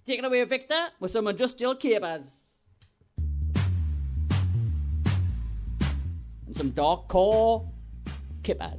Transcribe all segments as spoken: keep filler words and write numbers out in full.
Take it away, Victor, with some industrial capers. And some dark core kippers.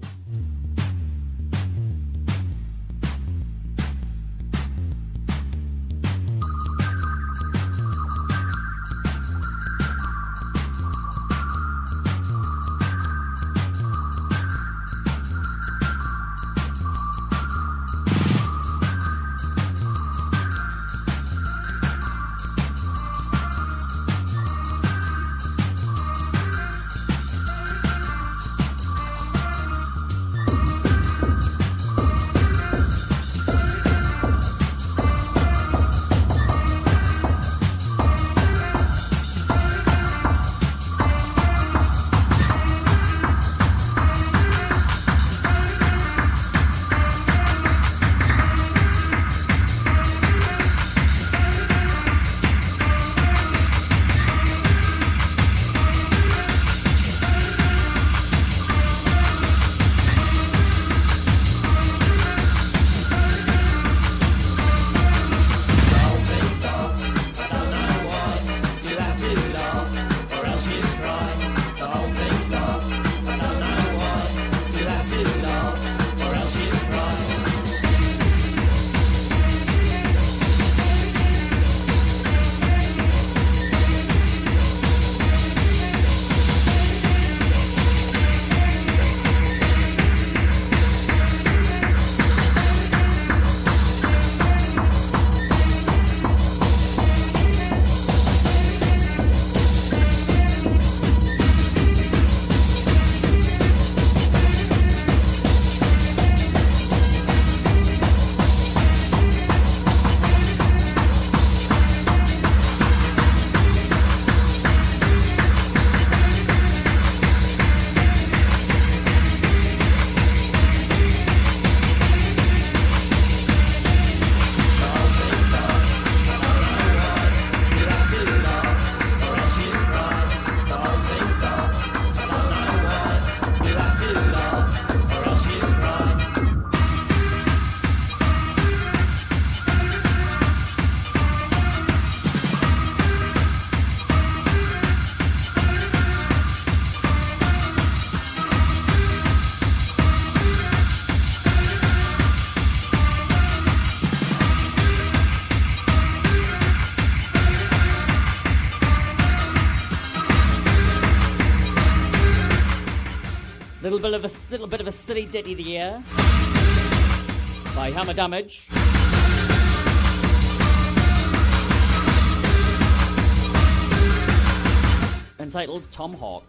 Little bit of a little bit of a silly ditty there by Hammer Damage. Entitled Tom Hawk.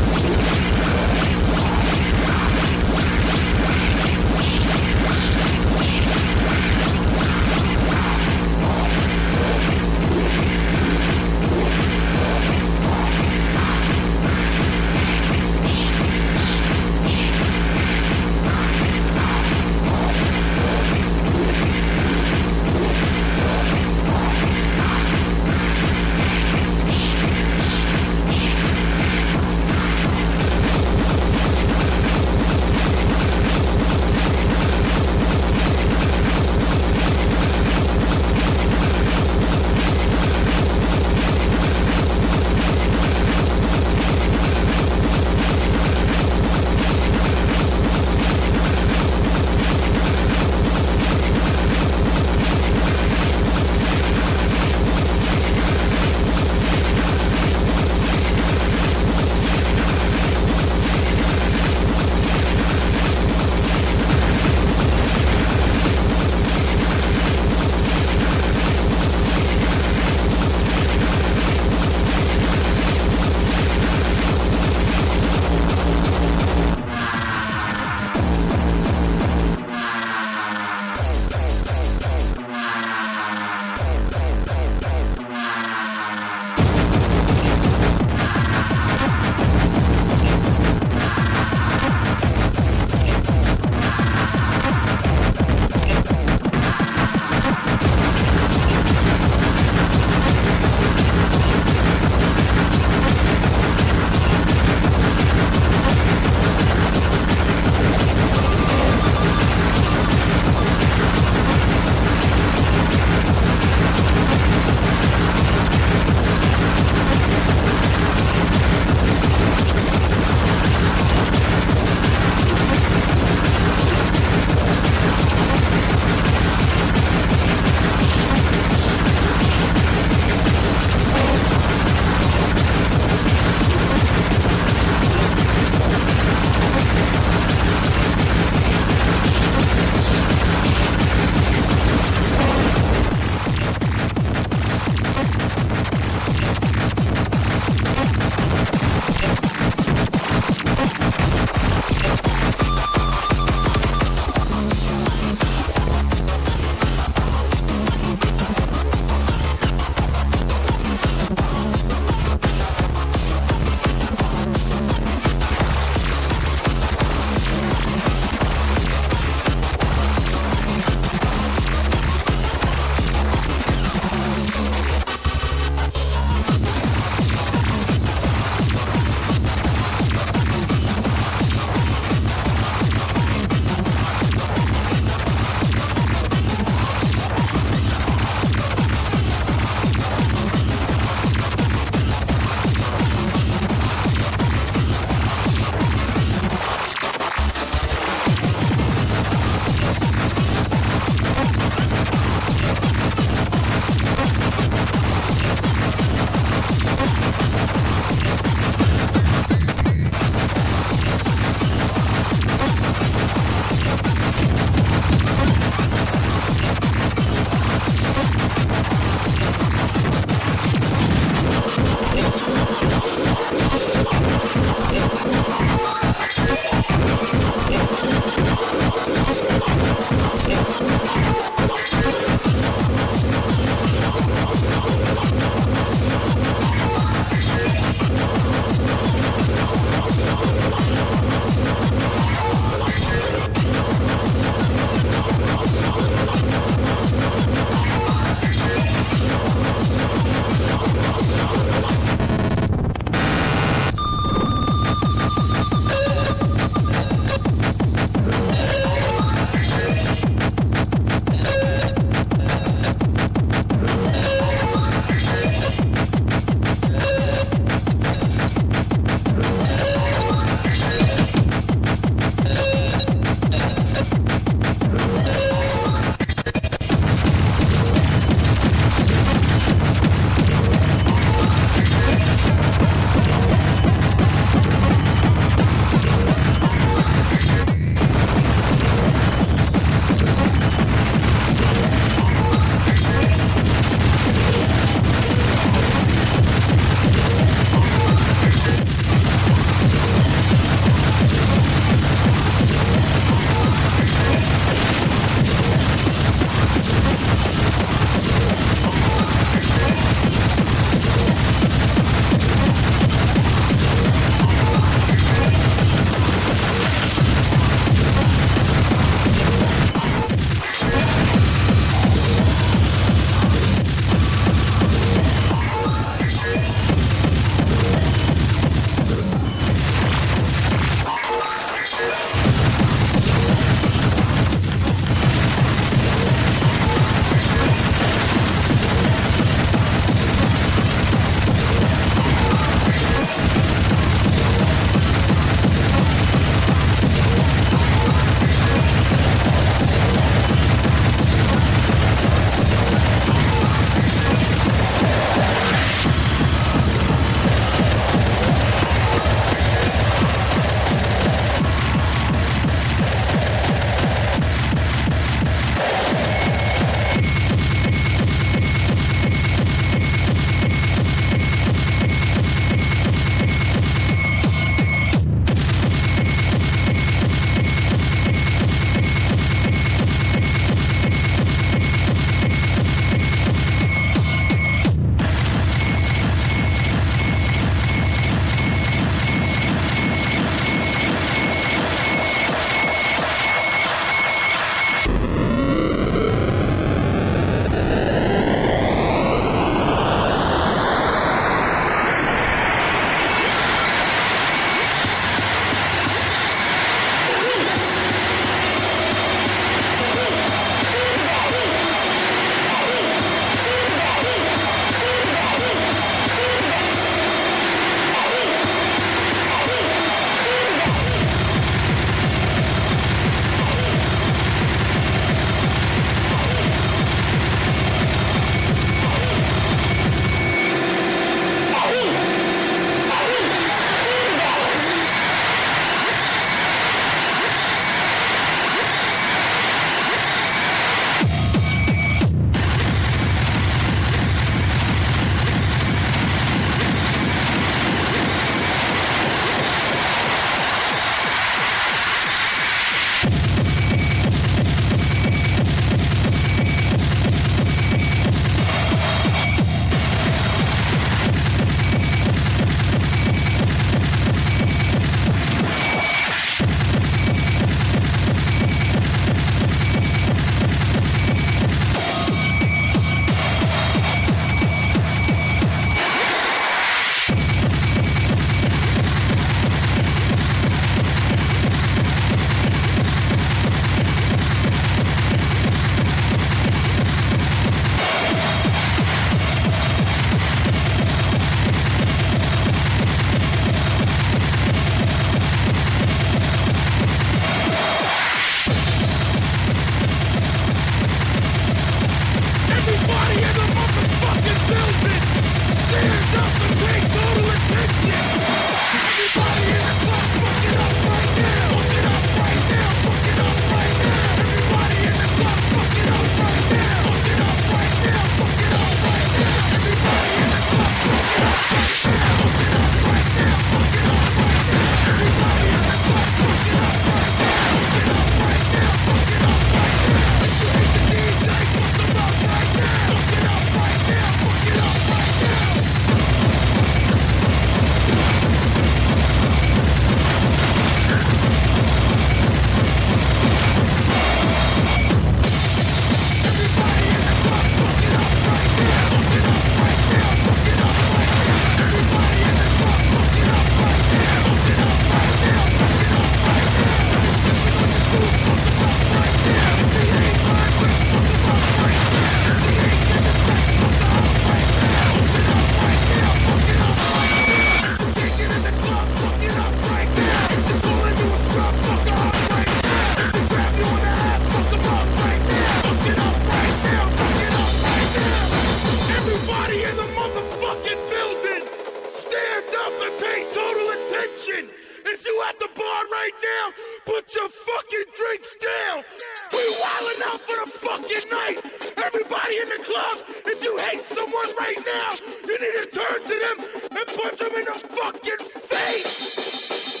pay total attention. If you at the bar right now, put your fucking drinks down. We wildin' out for the fucking night. Everybody in the club, if you hate someone right now, you need to turn to them and punch them in the fucking face.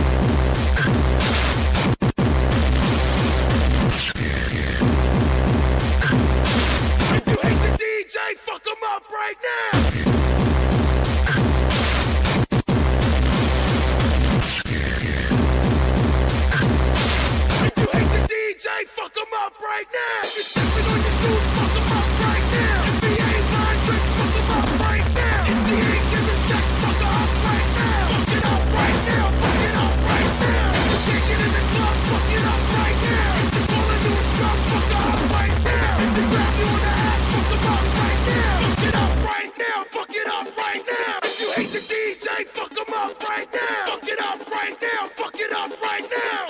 If you hate the D J, fuck him up right now. Fuck him up right now. If you're stepping on your shoes, fuck him up right now. If he ain't buying drinks, fuck him up right now. If he ain't giving sex, fuck her up right now. Fuck it up right now. Fuck it up right now. If you can't get in the club, fuck it up right now. If you fall into a scrub, fuck her up right now. If you grab you on the ass, fuck him up right now. Fuck it up right now. Fuck it up right now. If you hate the D J, fuck him up right now. Fuck it up right now. Fuck it up right now.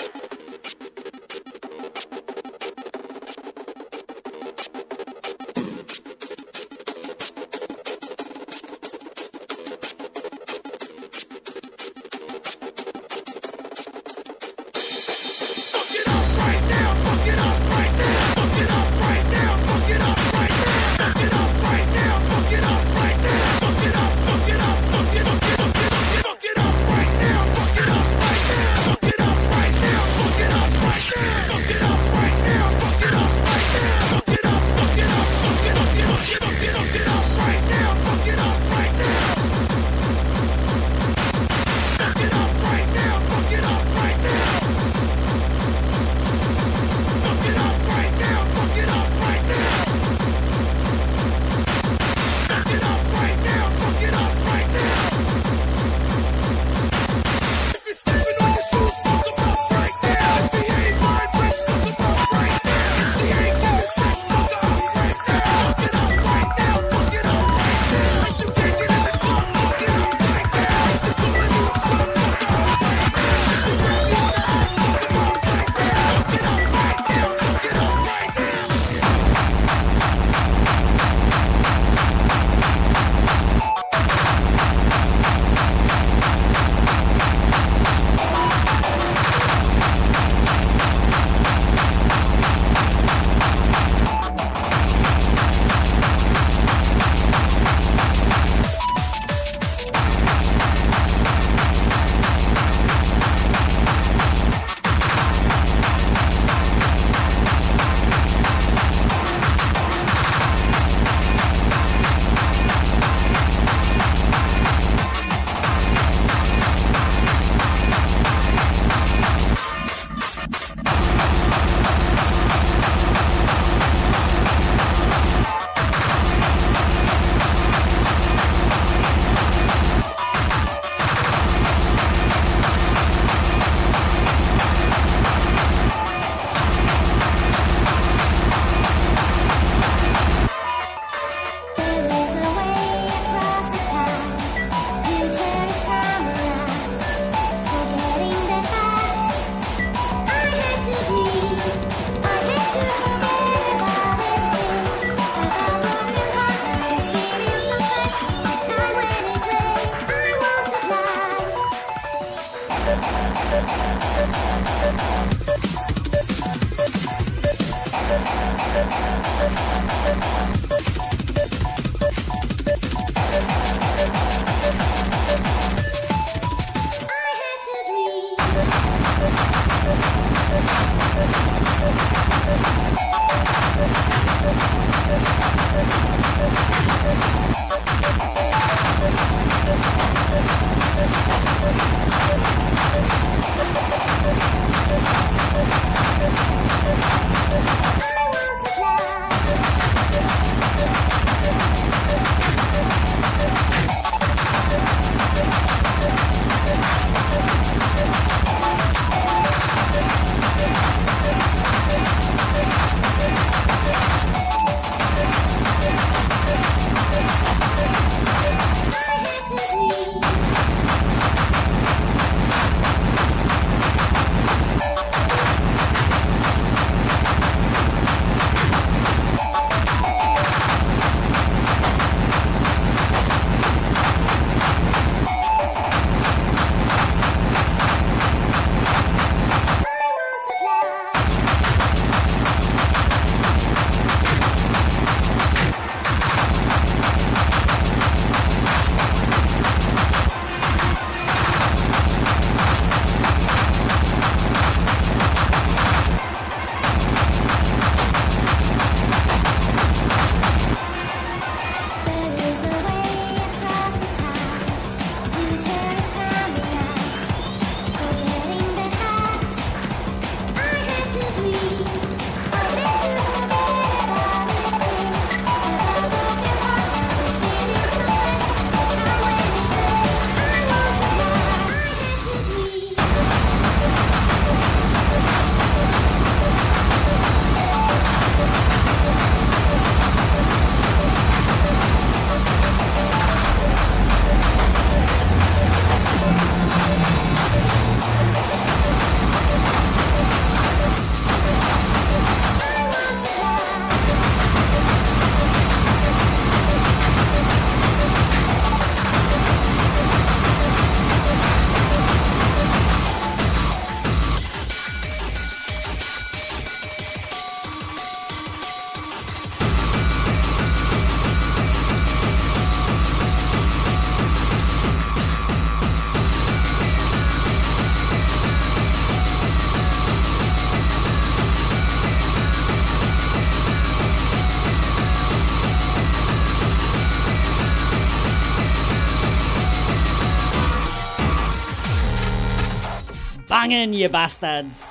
banging, you bastards.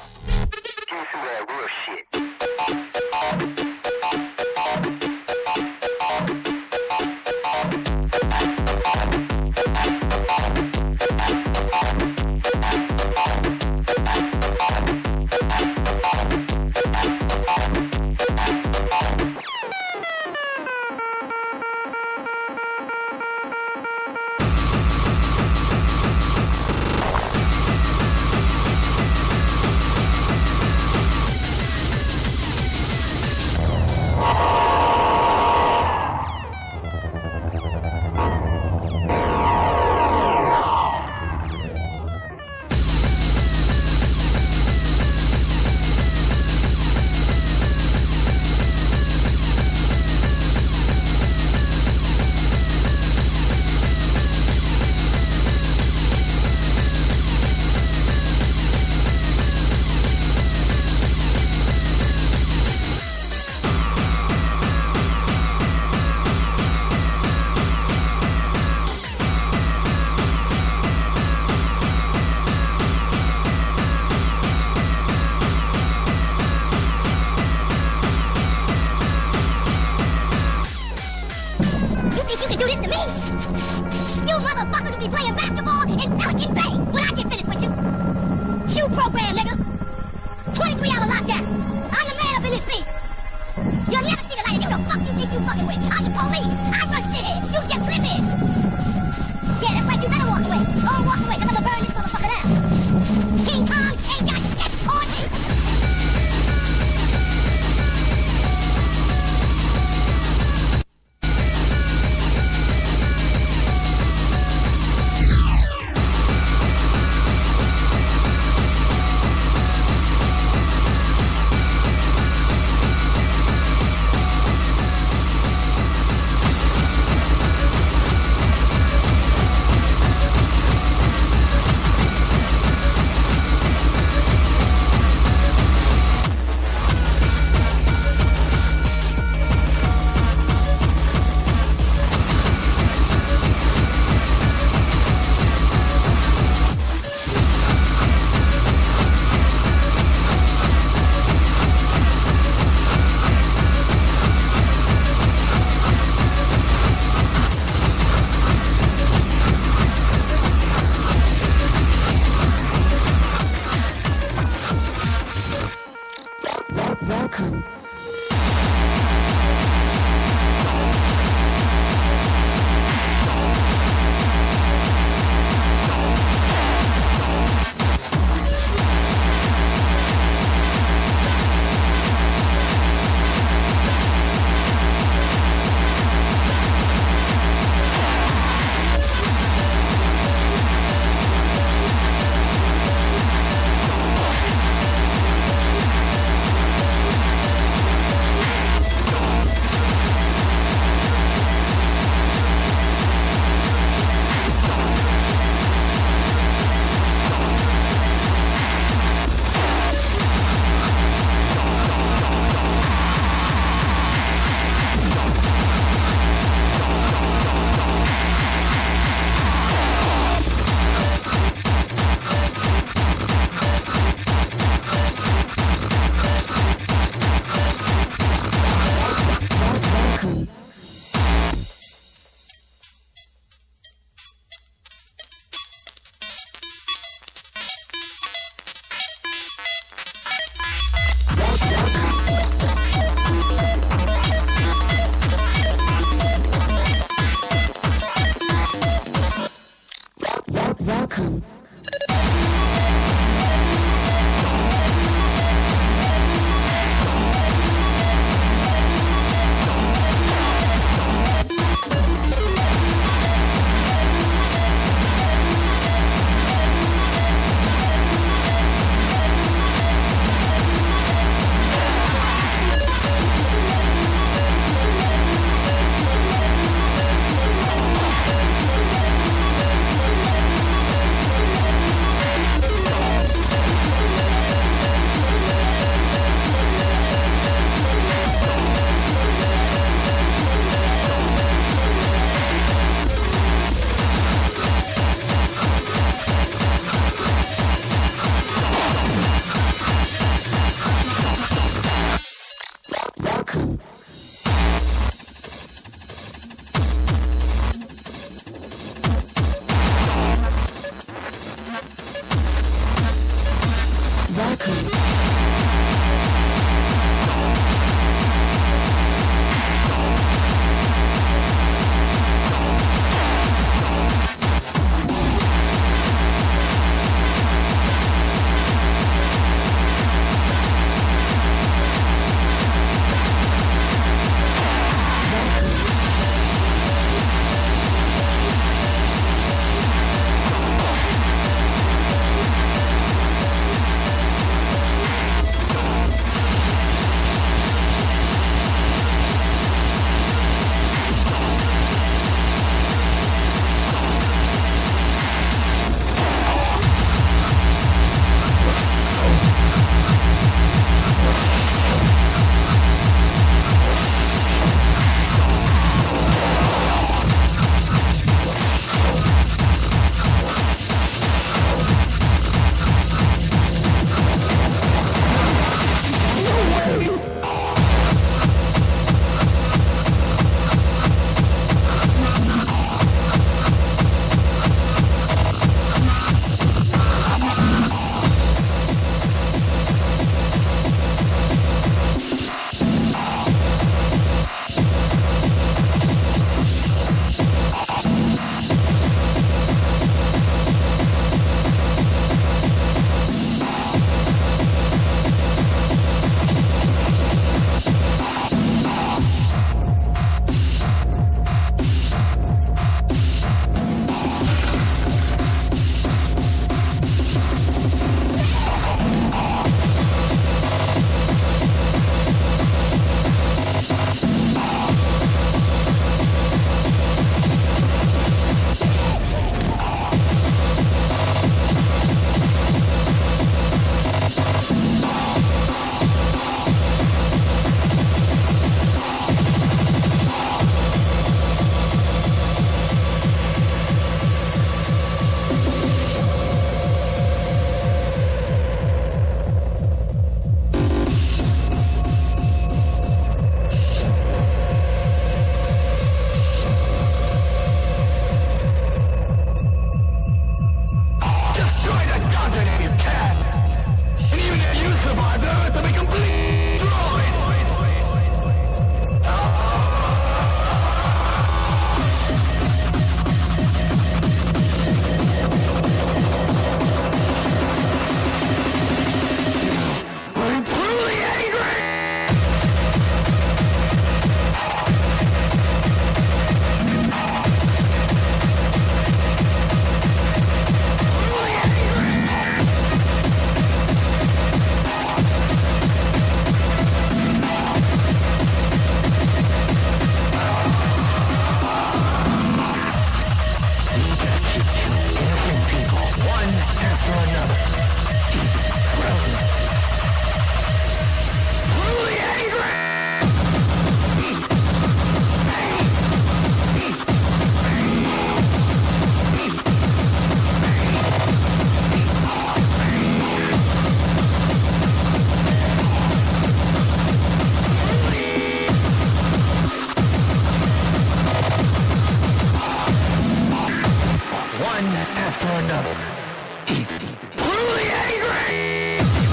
another. Truly angry!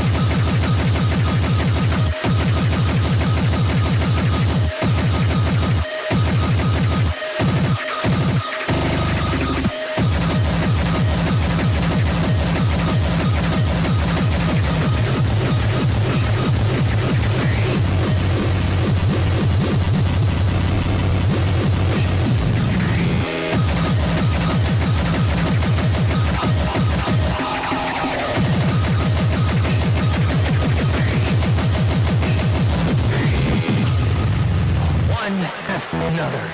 After another.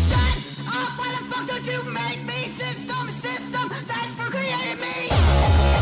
System, system, thanks for creating me.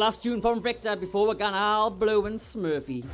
last tune from Victor before we're gone all blue and smurfy.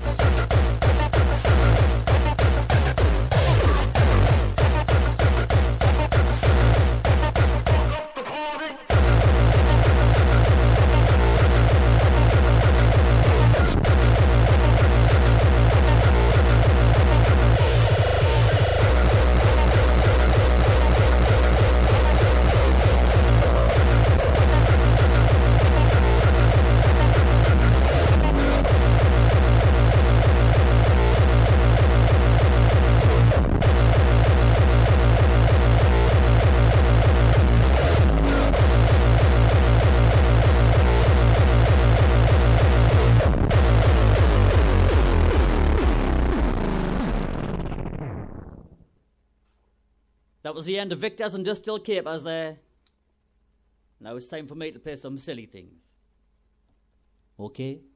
That was the end of Victor's Industrial Capers there. Now it's time for me to play some silly things. Okay?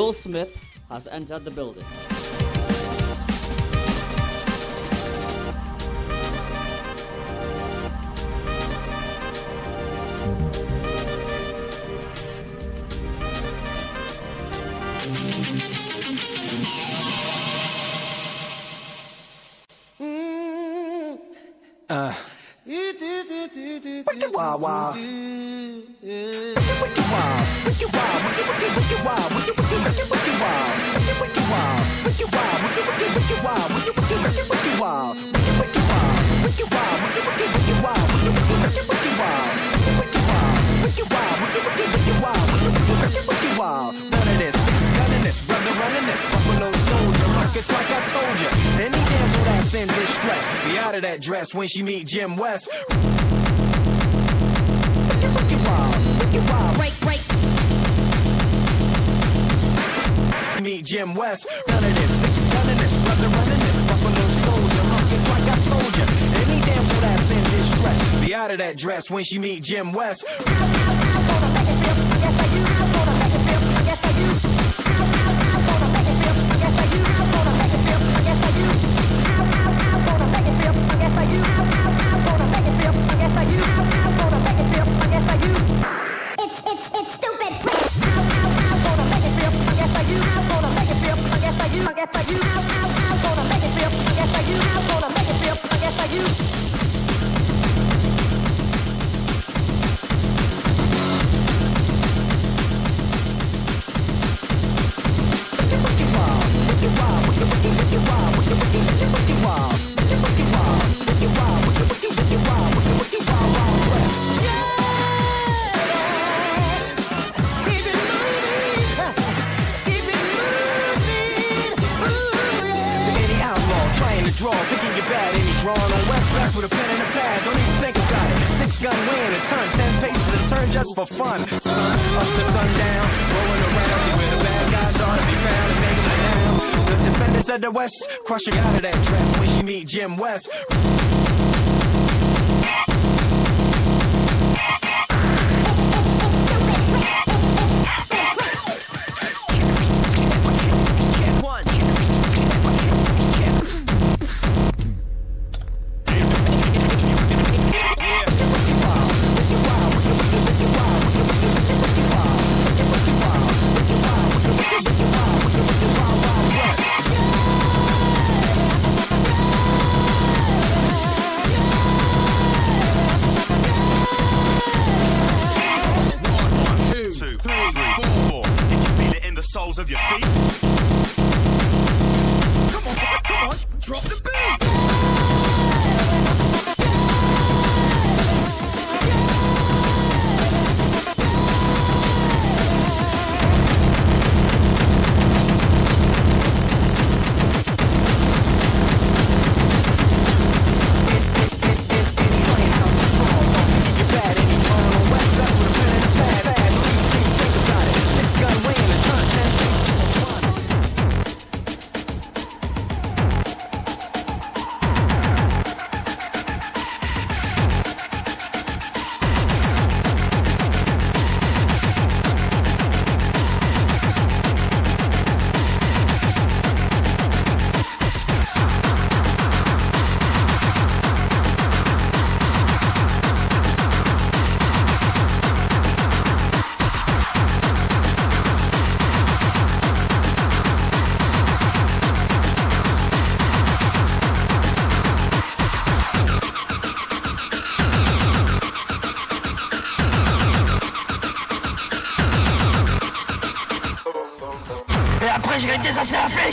Will Smith has entered the building. Uh. Wicked wild, wild. Wicked wild, wicked wild, wicked wicked wicked wild, wicked wicked wicked wicked wild, wicked wicked wild, wicked wild, wicked wicked wicked wild, wicked wicked wicked wicked wild, wicked wicked wild, wicked wild, wicked wicked wicked wild, wicked wicked wicked wicked wild, wicked wicked wild, wicked wild, wicked wicked wicked wild, wicked wicked wicked wicked wild. None of this, six gunning this, brother running this, Buffalo Soldier, Marcus like I told you. Any damsel that's in distress, be out of that dress when she meet Jim West. Wicked, wicked wild, wicked wild. Break, break. Meet Jim West. None of this, six gunning this, brother running this, Buffalo Soldier, Marcus like I told you. Any damsel that's in distress, be out of that dress when she meet Jim West. For fun, sun up to sundown, rolling around, see where the bad guys are to be found and make them down. The defenders of the West, crushing out of that dress when she meet Jim West. Soles of your feet. Come on, come on, drop the beat. je vais te désasser un flic.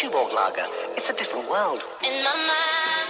Tuborg Lager. It's a different world. In my mind.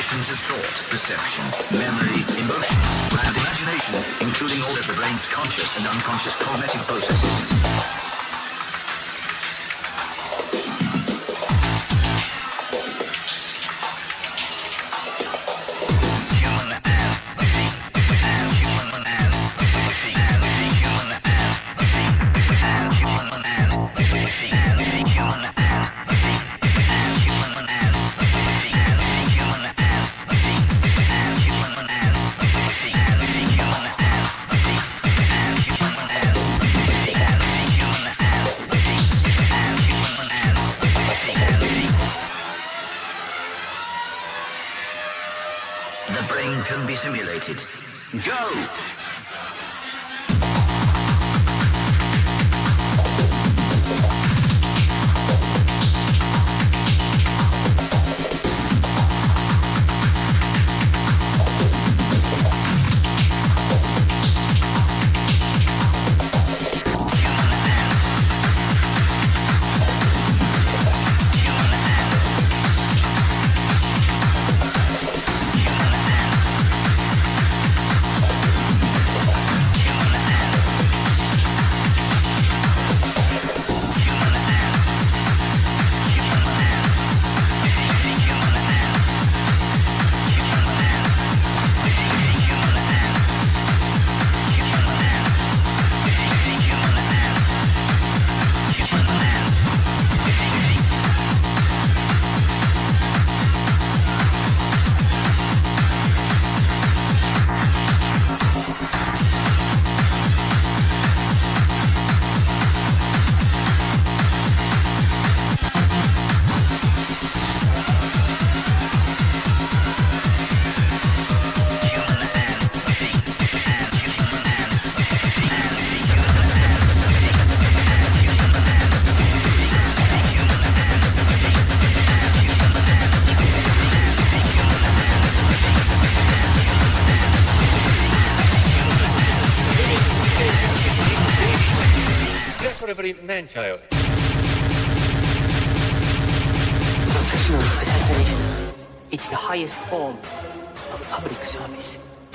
conditions of thought, perception, memory, emotion, and imagination, including all of the brain's conscious and unconscious cognitive processes. Simulated. Go! Man-child. Professional assassination. It's the highest form of public service.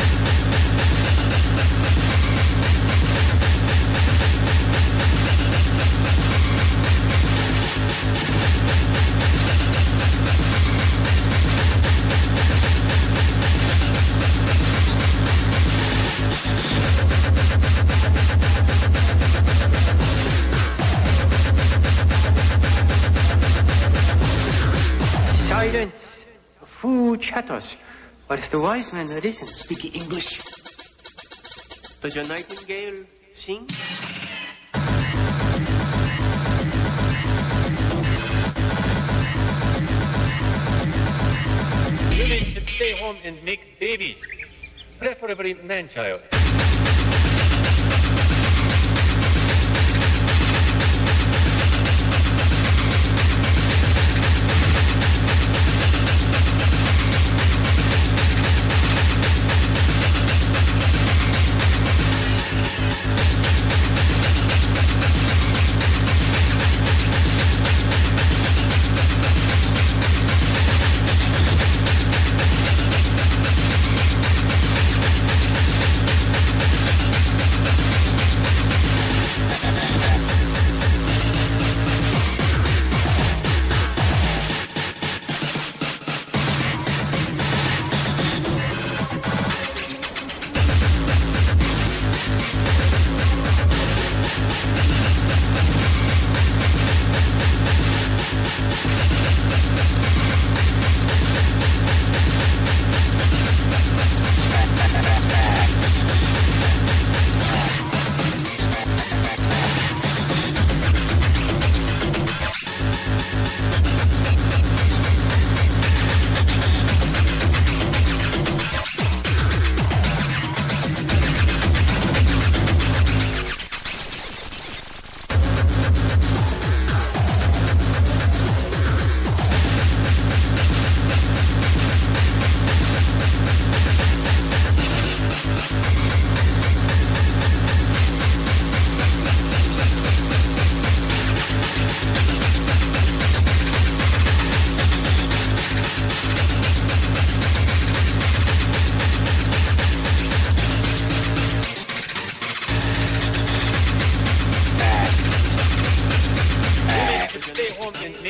Silence! A fool chatters, but the wise man listens. Speak English. Does your nightingale sing? Women should stay home and make babies, preferably man-child.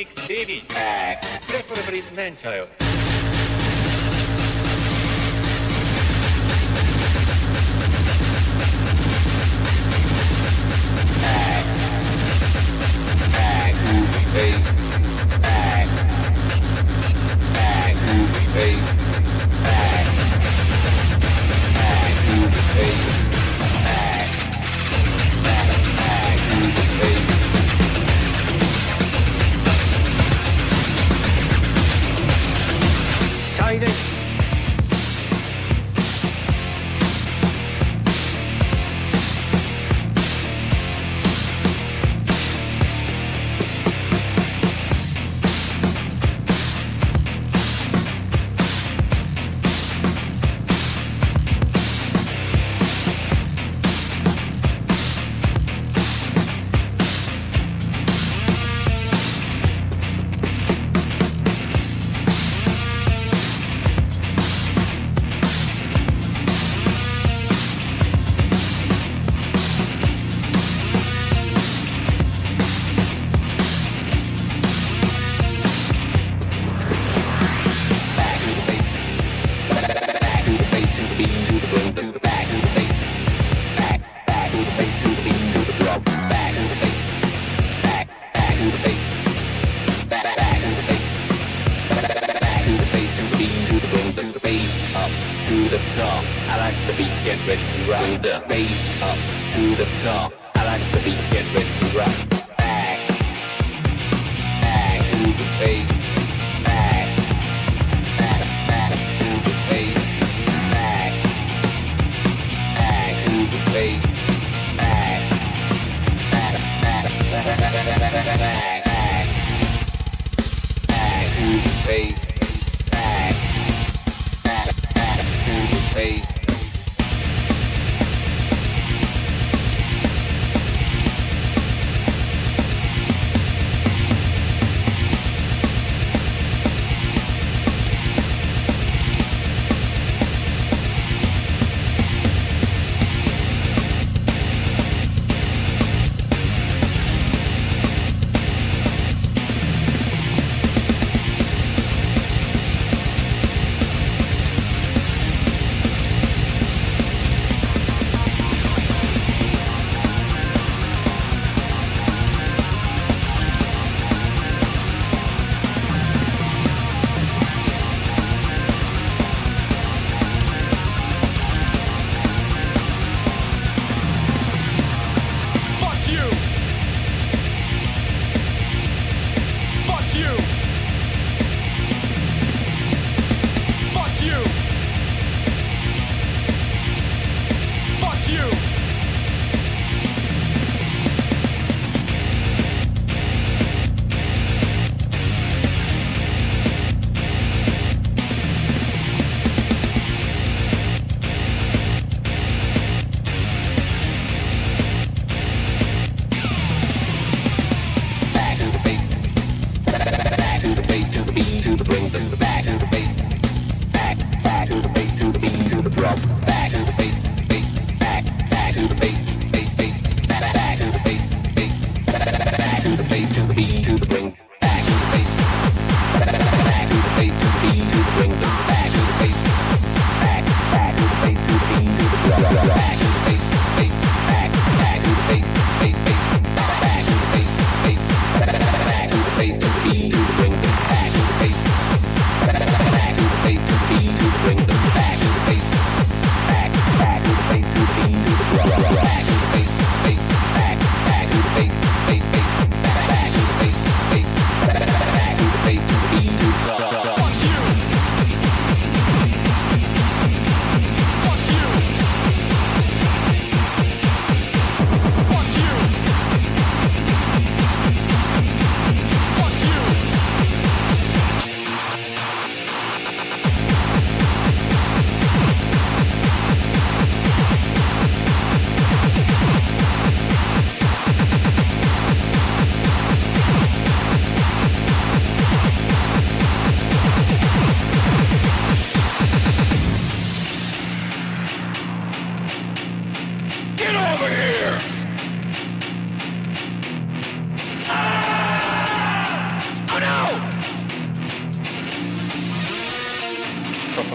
make babies, preferably man-child.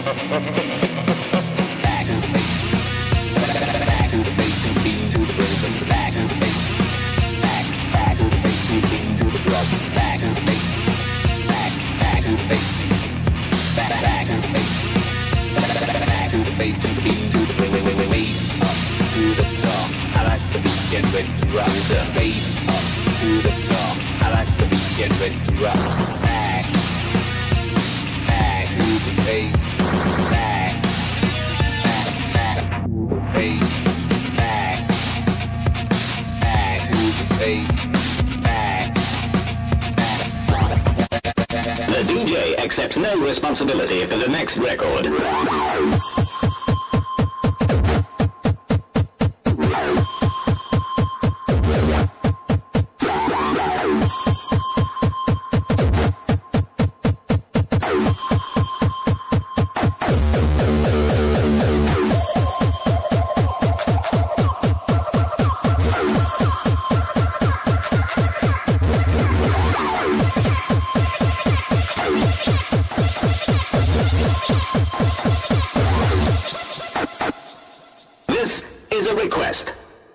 Back to the bass. Back to the bass, to the beat, to the rhythm. Back to the bass. Back, back to the bass, to the beat, to the drum. Back to the bass. Back, back to the bass. Back, back to the bass. Back to the bass, to the beat, to the rhythm. Bass up to the top. I like the beat, get ready to rock. The bass up to the top. I like the beat, get ready to rock. Back, back to the bass. Back, back, back to the bass. Back, back to the bass. Back, back. The D J accepts no responsibility for the next record. This is a request.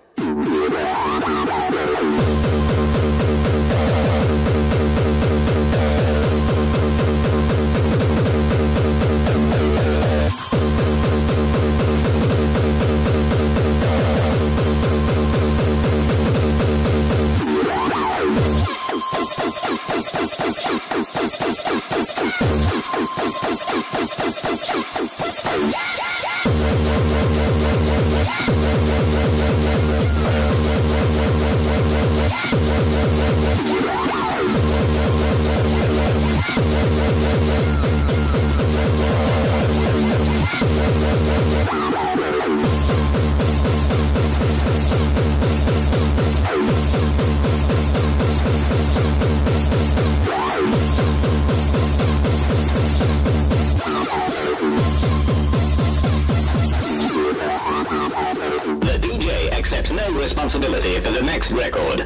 The D J accepts no responsibility for the next record.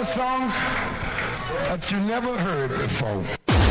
songs that you never heard before.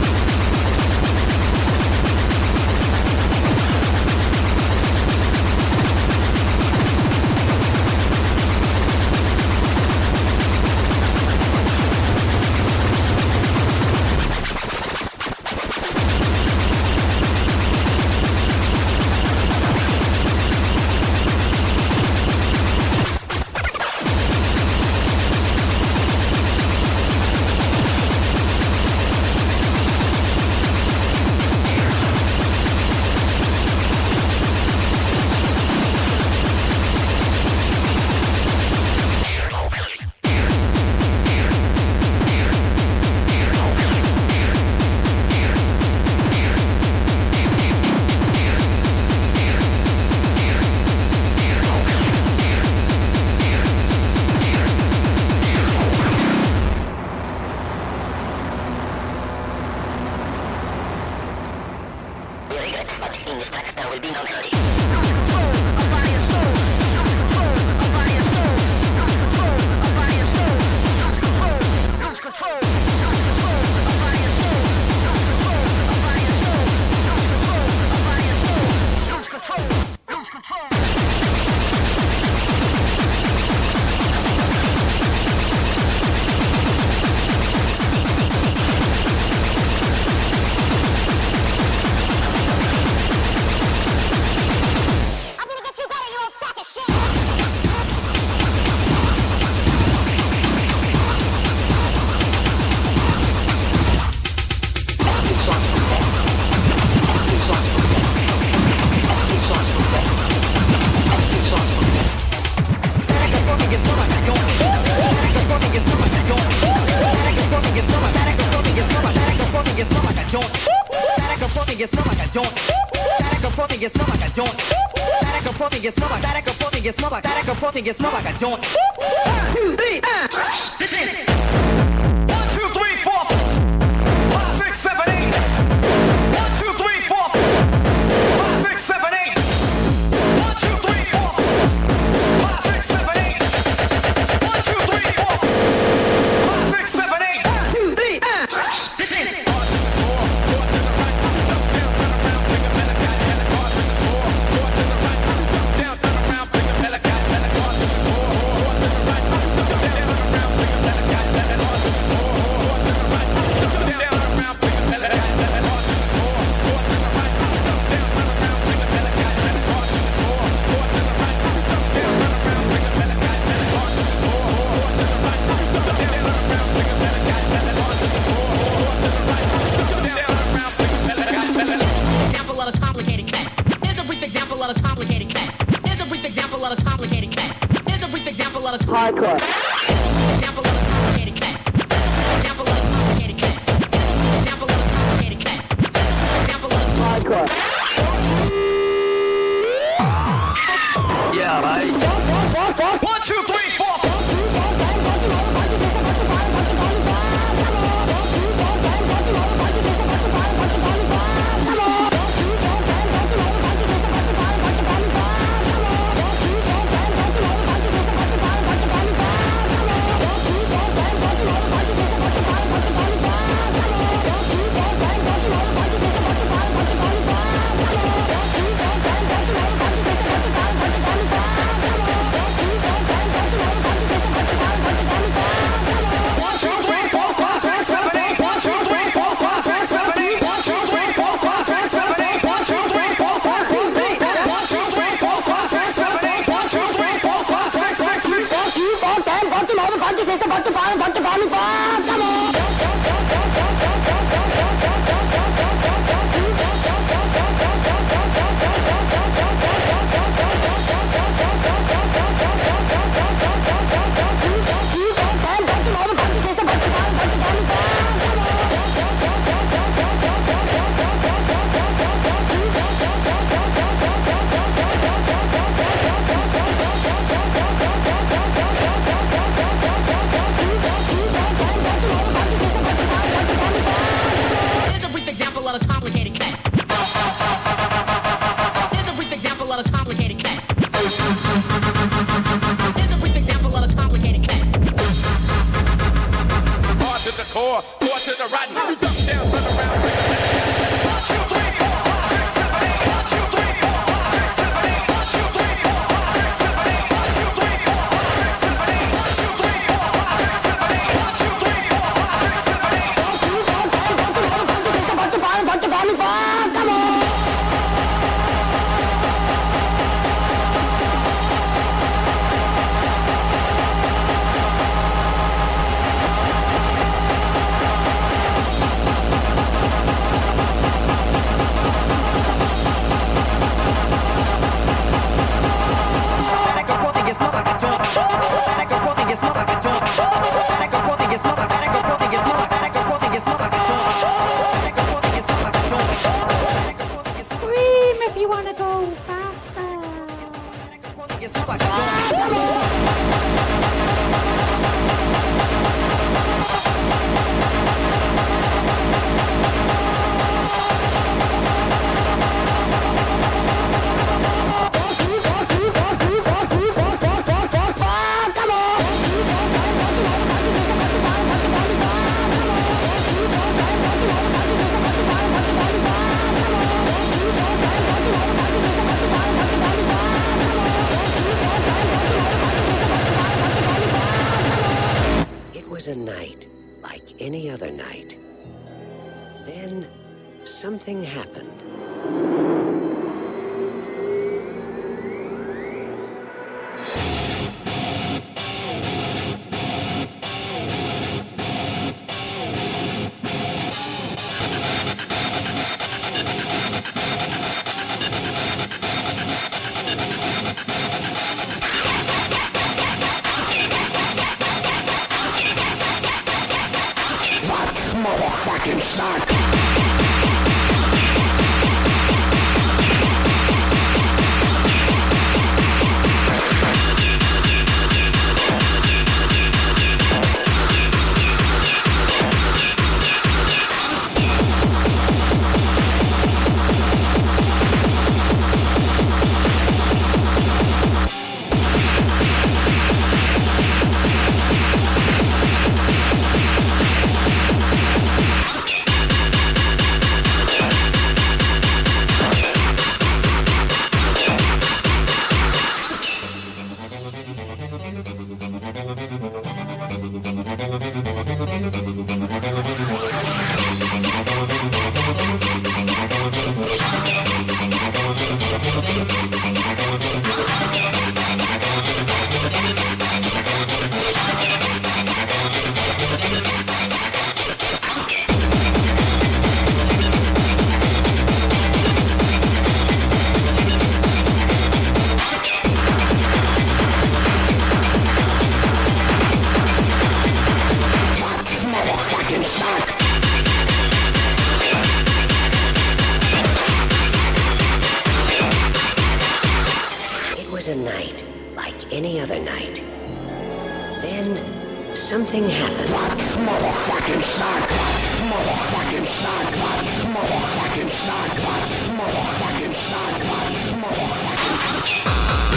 It smell like a joint. One, two, three, uh. One, two, three, four, five, six, seven, eight. One, two, three, four, five, six, seven, eight. One, two, three, four, five, six, seven, eight. One, two, three, four, five, six, seven, eight. One, two, three, uh. Hardcore. Example of a complicated cat. Example of a complicated cat. Example of a complicated cat. Example of a hardcore. Yeah, right. One, two, three, four. other night. Then something happened. Motherfucking suck. A night like any other night. Then something happened. Motherfucking suck. Motherfucking suck. Motherfucking suck. Motherfucking suck. Motherfucking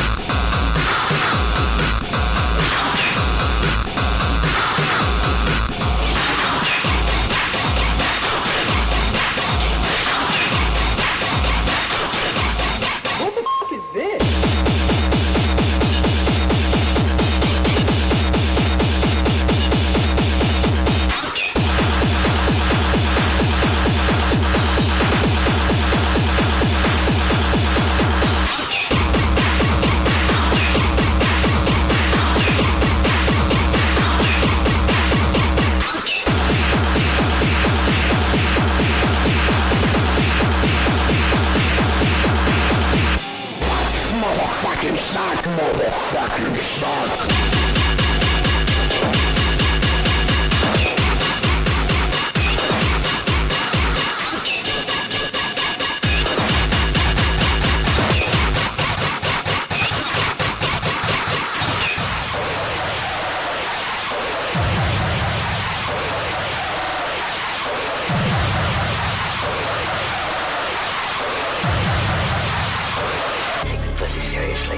What the fuck is this? Motherfucking suck, motherfucking suck. Take the pussy seriously.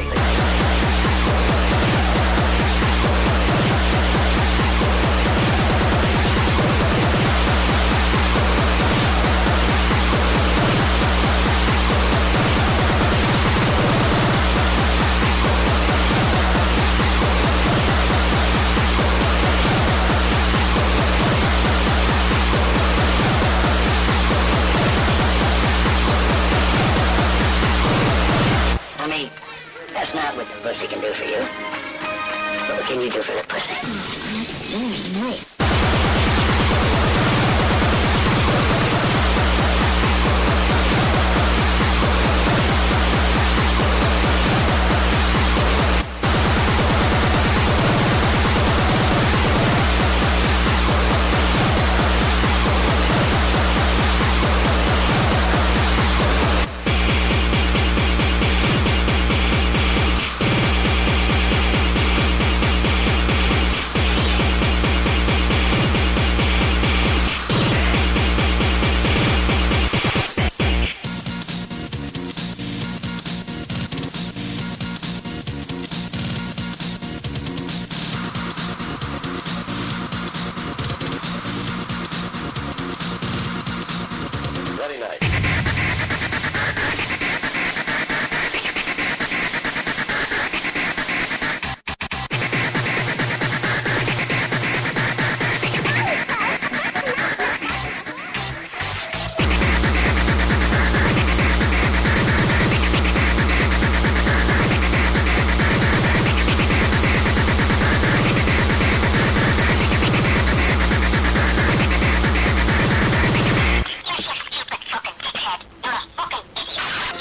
I mean, that's not what the pussy can do for you. But what can you do for the pussy? That's very nice.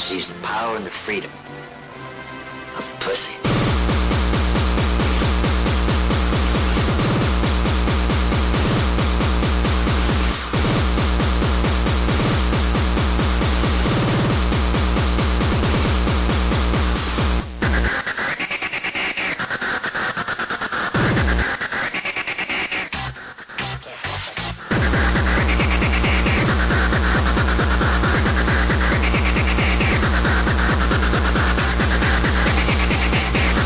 sees the power and the freedom of the pussy. Fuck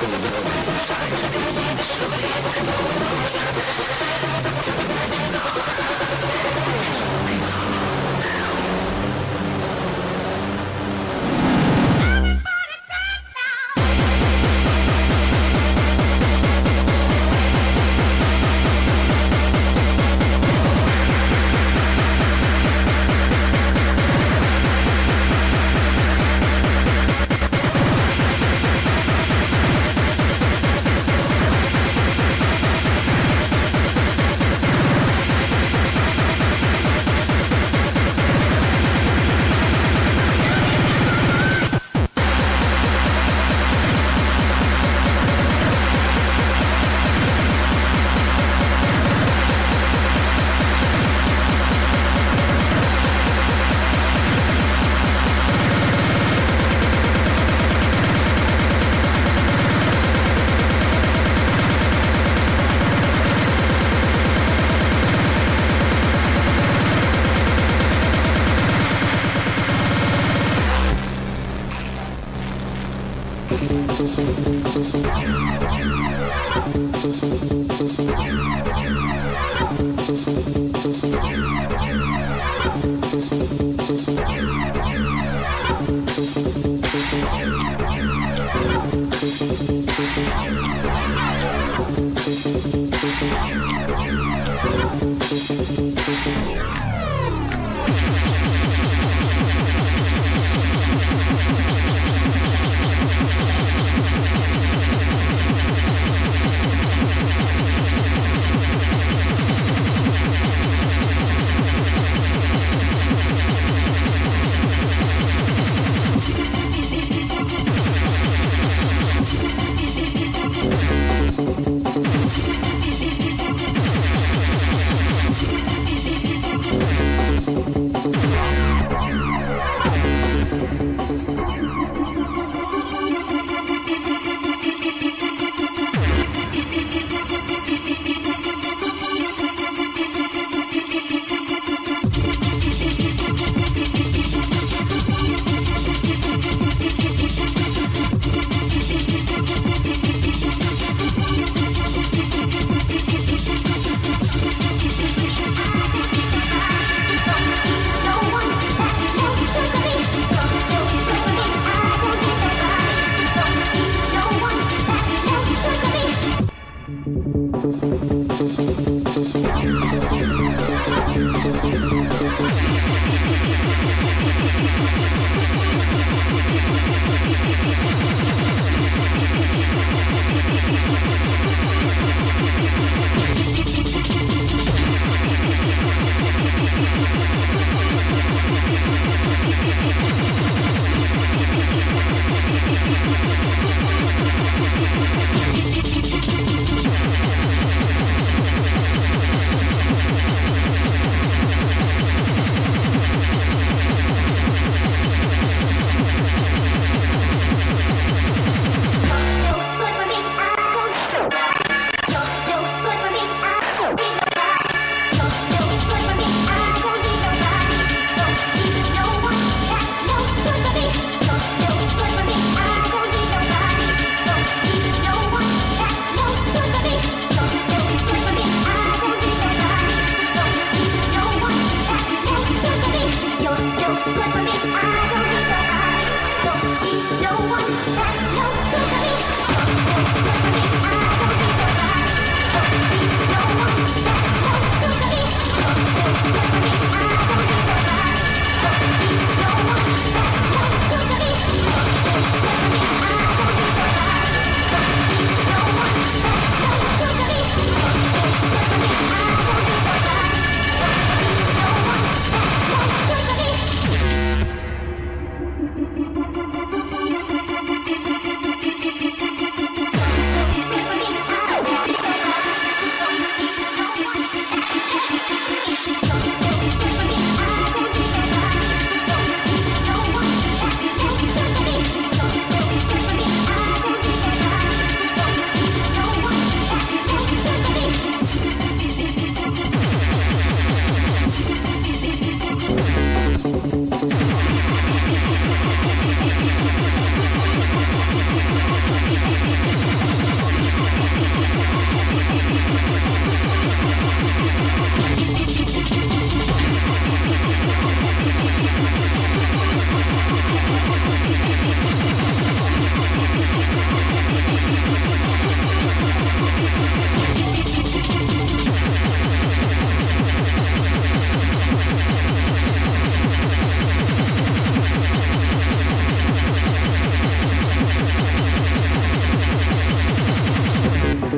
Don't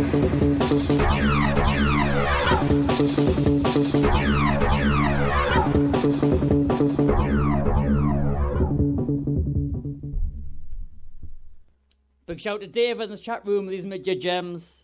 Big shout to Dave in the chat room with these mid-year gems.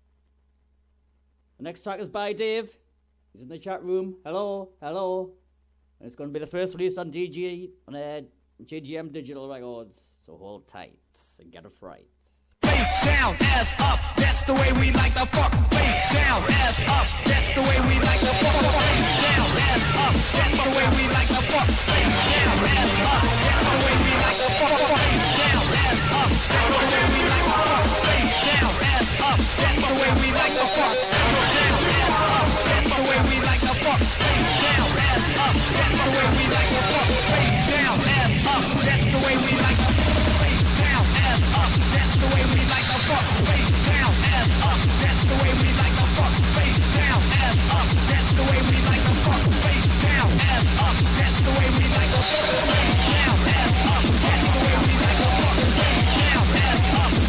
The next track is by Dave. He's in the chat room. Hello, hello. And it's going to be the first release on D G on uh, J G M Digital Records. So hold tight and get a fright. Face down, ass up, that's the way we like to fuck. Face down, ass up, that's the way we like to fuck. Face down, ass up, that's the way we like to fuck. Face down, ass up, that's the way we like to fuck. Face down, ass up, that's the way we like to fuck. Face down, ass up, that's the way we like to fuck. Face down, ass up, that's the way we like to fuck. Face down, ass up, that's the way we like to fuck. Face down, ass up, that's the way we like to fuck. Face down, ass up, that's the way we like to fuck. Face down, ass up, that's the way we like to fuck. Face down, ass up, that's the way we like to fuck. Face down, ass up, that's the way we like to fuck. Face down, ass up, that's the way we like to fuck. Face down, ass up,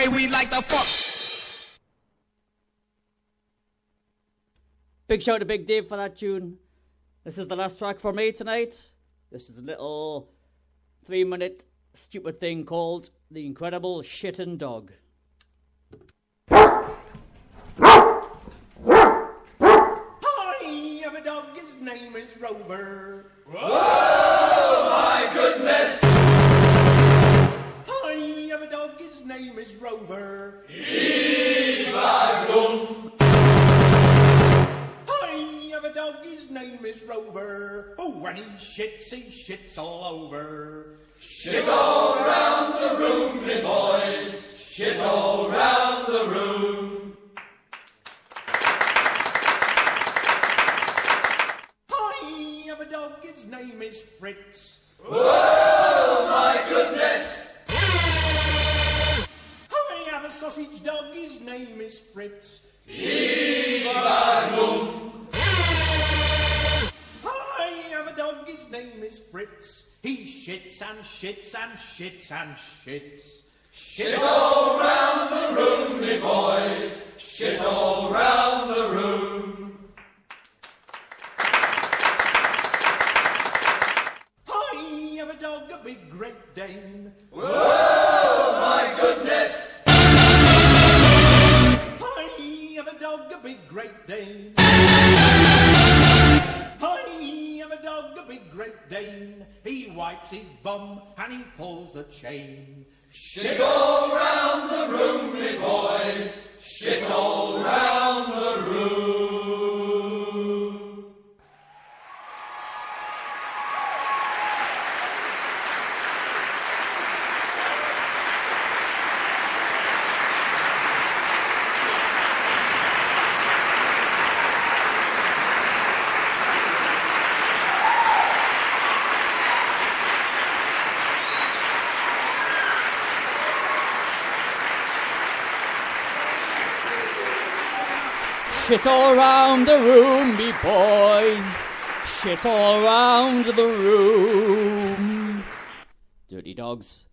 way we like to fuck. Big shout to Big Dave for that tune. This is the last track for me tonight. This is a little three minute stupid thing called The Incredible Shittin' Dog. I have a dog, his name is Rover. Oh my goodness! I have a dog, his name is Rover. Ivagum. I have a dog, his name is Rover. Oh, when he shits, he shits all over. Shit all round the room, me boys. Shit all round the room. I have a dog, his name is Fritz. Oh my goodness! I have a sausage dog, his name is Fritz. Ivagum. I have a dog, his name is Fritz. He shits and shits and shits and shits. Shit all round the room, me boys. Shit all round the room. I have a dog, a big Great Dane. Whoa, my goodness! I have a dog, a big Great Dane. I have a dog, a big Great Dane. He wipes his bum and he pulls the chain. Shit all round the room, me boys. Shit all round the room. Shit all round the room, me boys. Shit all round the room. Dirty dogs.